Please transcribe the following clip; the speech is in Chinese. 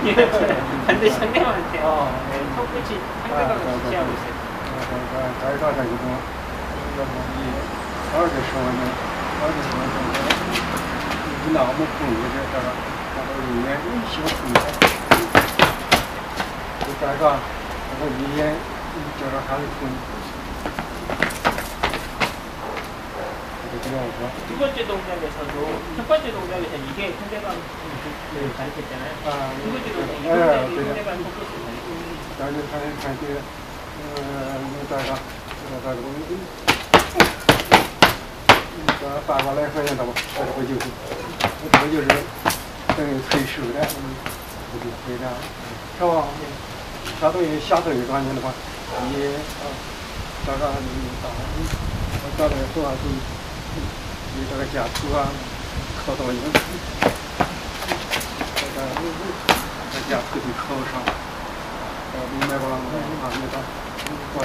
반대 상대방한테 턱끝이 상대방을 지지하고 있어요. 在这个一种，要不你20时候呢，20时候你那么空的这个，那个里面一小空的，就在这，那个里面叫做还是空。 두 번째 동작에서도 첫 번째 동작에서 이게 상대방 가르쳤잖아요. 두 번째 동작 이 동작이 상대방 포커스를 가르쳤어요. 反过来说一下吧，这就是等于催熟的，就这样，是吧？相当于下头一转的话，你这个我这里多少度？ 你这个夹头啊，靠到一个，这个夹头的靠上，明白吧？啊，明白。